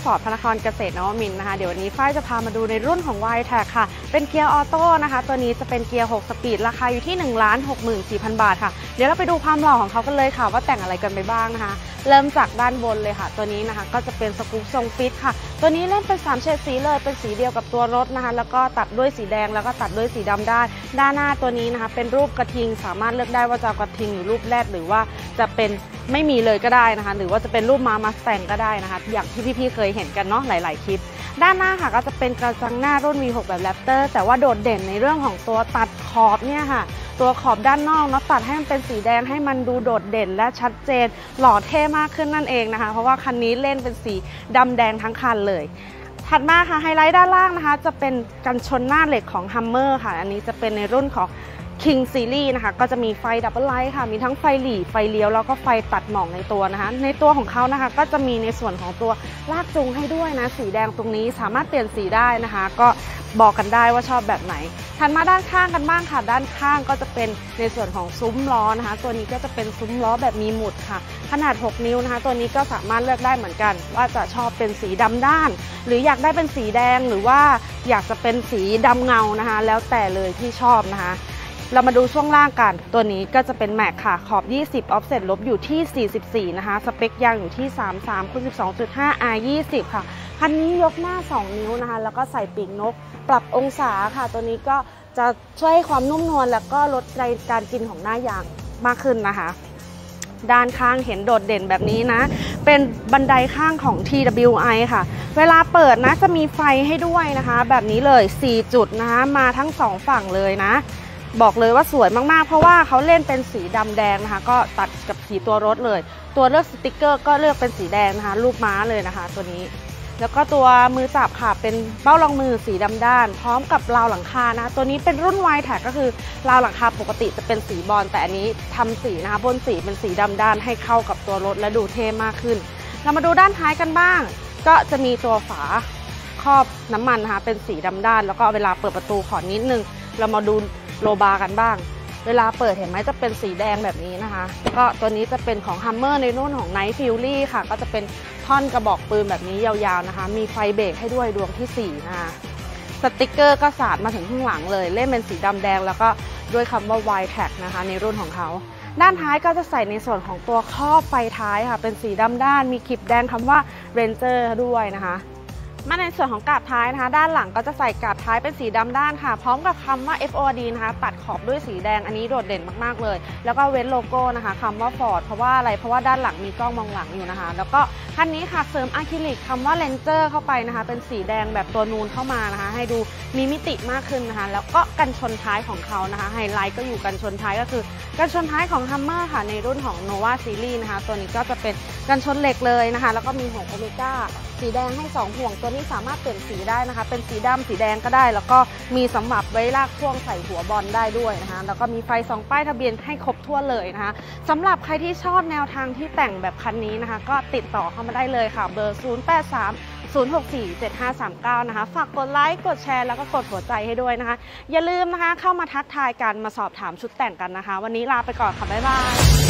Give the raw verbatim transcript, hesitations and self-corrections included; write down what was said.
อร์ดพระนครเกษตรนวมินทร์นะคะเดี๋ยววันนี้ฝ้ายจะพามาดูในรุ่นของ วาย แท็ก ค่ะเป็นเกียร์ออโต้นะคะตัวนี้จะเป็นเกียร์หกสปีดราคาอยู่ที่ หนึ่งล้านหกหมื่นสี่พัน บาทค่ะเดี๋ยวเราไปดูความหล่อของเขากันเลยค่ะว่าแต่งอะไรกันไปบ้างนะคะเริ่มจากด้านบนเลยค่ะตัวนี้นะคะก็จะเป็นสกู๊ปทรงฟิตค่ะตัวนี้เล่นเป็นสามเฉดสีเลยเป็นสีเดียวกับตัวรถนะคะแล้วก็ตัดด้วยสีแดงแล้วก็ตัดด้วยสีดำได้ด้านหน้าตัวนี้นะคะเป็นรูปกระทิงสามารถเลือกได้ว่าจะกระทิงหรือรูปแรดหรือว่าจะเป็นไม่มีเลยก็ได้นะคะหรือว่าจะเป็นรูปม้ามัสแตงก็ได้นะคะอย่างที่พี่ๆเคยเห็นกันเนาะหลายๆคลิปด้านหน้าค่ะก็จะเป็นกระจังหน้ารุ่น วี หก แบบแรปเตอร์แต่ว่าโดดเด่นในเรื่องของตัวตัดขอบเนี่ยค่ะตัวขอบด้านนอกเนาะตัดให้มันเป็นสีแดงให้มันดูโดดเด่นและชัดเจนหล่อเท่มากขึ้นนั่นเองนะคะเพราะว่าคันนี้เล่นเป็นสีดำแดงทั้งคันเลยถัดมาค่ะไฮไลท์ด้านล่างนะคะจะเป็นกันชนหน้าเหล็กของ ฮัมเมอร์ ค่ะอันนี้จะเป็นในรุ่นของKing Series นะคะก็จะมีไฟดับเบิลไลท์ค่ะมีทั้งไฟหลีไฟเลี้ยวแล้วก็ไฟตัดหมอกในตัวนะคะในตัวของเขานะคะก็จะมีในส่วนของตัวลากจูงให้ด้วยนะสีแดงตรงนี้สามารถเปลี่ยนสีได้นะคะก็บอกกันได้ว่าชอบแบบไหนถัดมาด้านข้างกันบ้างค่ะด้านข้างก็จะเป็นในส่วนของซุ้มล้อนะคะตัวนี้ก็จะเป็นซุ้มล้อแบบมีหมุดค่ะขนาดหกนิ้วนะคะตัวนี้ก็สามารถเลือกได้เหมือนกันว่าจะชอบเป็นสีดำด้านหรืออยากได้เป็นสีแดงหรือว่าอยากจะเป็นสีดำเงานะคะแล้วแต่เลยที่ชอบนะคะเรามาดูช่วงล่างกันตัวนี้ก็จะเป็นแม็กค่ะขอบยี่สิบออฟเซ็ตลบอยู่ที่สี่สิบสี่นะคะสเปคยางอยู่ที่ สามสิบสามคูณสิบสองจุดห้า อาร์ ยี่สิบ ค่ะคันนี้ยกหน้าสองนิ้วนะคะแล้วก็ใส่ปีกนกปรับองศาค่ะตัวนี้ก็จะช่วยให้ความนุ่มนวลแล้วก็ลดการกินของหน้ายางมากขึ้นนะคะด้านข้างเห็นโดดเด่นแบบนี้นะเป็นบันไดข้างของ ที ดับเบิลยู ไอ ค่ะเวลาเปิดนะจะมีไฟให้ด้วยนะคะแบบนี้เลยสี่จุดนะคะมาทั้งสองฝั่งเลยนะบอกเลยว่าสวยมากๆเพราะว่าเขาเล่นเป็นสีดำแดงนะคะก็ตัดกับสีตัวรถเลยตัวเลือกสติกเกอร์ก็เลือกเป็นสีแดงนะคะรูปม้าเลยนะคะตัวนี้แล้วก็ตัวมือจับค่ะเป็นเบ้ารองมือสีดำด้านพร้อมกับราวหลังคานะคะตัวนี้เป็นรุ่น วาย แท็ก ก็คือราวหลังคาปกติจะเป็นสีบอลแต่อันนี้ทำสีนะคะบนสีเป็นสีดำด้านให้เข้ากับตัวรถและดูเท่มากขึ้นเรามาดูด้านท้ายกันบ้างก็จะมีตัวฝาครอบน้ำมันนะคะเป็นสีดำด้านแล้วก็เวลาเปิดประตูขอนิดนึงเรามาดูโลบาร์กันบ้างเวลาเปิดเห็นไหมจะเป็นสีแดงแบบนี้นะคะก็ตัวนี้จะเป็นของ ฮัมเมอร์ ในรุ่นของ Night Fury ค่ะก็จะเป็นท่อนกระบอกปืนแบบนี้ยาวๆนะคะมีไฟเบรกให้ด้วยดวงที่สี่นะคะสติกเกอร์ก็สาดมาถึงข้างหลังเลยเล่นเป็นสีดำแดงแล้วก็ด้วยคำว่า วาย แท็ก นะคะในรุ่นของเขาด้านท้ายก็จะใส่ในส่วนของตัวครอบไฟท้ายค่ะเป็นสีดำด้านมีขีดแดงคำว่า Ranger ด้วยนะคะมาในส่วนของกาบท้ายนะคะด้านหลังก็จะใส่กาบท้ายเป็นสีดำด้านค่ะพร้อมกับคำว่า เอฟ โอ ดี นะคะตัดขอบด้วยสีแดงอันนี้โดดเด่นมากๆเลยแล้วก็เว้นโลโก้นะคะคำว่า Ford เพราะว่าอะไรเพราะว่าด้านหลังมีกล้องมองหลังอยู่นะคะแล้วก็คันนี้ค่ะเสริมอะคริลิกคำว่า Ranger เข้าไปนะคะเป็นสีแดงแบบตัวนูนเข้ามานะคะให้ดูมีมิติมากขึ้นนะคะแล้วก็กันชนท้ายของเขานะคะไฮไลท์ก็อยู่กันชนท้ายก็คือกันชนท้ายของ ฮัมเมอร์ ค่ะในรุ่นของ โนวา Series นะคะตัวนี้ก็จะเป็นกันชนเหล็กเลยนะคะแล้วก็มีห่วงโอเมก้าสีแดงให้สองห่วงตัวนี้สามารถเปลี่ยนสีได้นะคะเป็นสีดำสีแดงก็ได้แล้วก็มีสำหรับไว้ลากพ่วงใส่หัวบอลได้ด้วยนะคะแล้วก็มีไฟสองป้ายทะเบียนให้ครบทั่วเลยนะคะสำหรับใครที่ชอบแนวทางที่แต่งแบบคันนี้นะคะก็ติดต่อเข้ามาได้เลยค่ะเบอร์ศูนย์ แปด สาม ศูนย์ หก สี่ เจ็ด ห้า สาม เก้านะคะฝากกดไลค์กดแชร์แล้วก็กดหัวใจให้ด้วยนะคะอย่าลืมนะคะเข้ามาทักทายกันมาสอบถามชุดแต่งกันนะคะวันนี้ลาไปก่อนค่ะบ๊ายบาย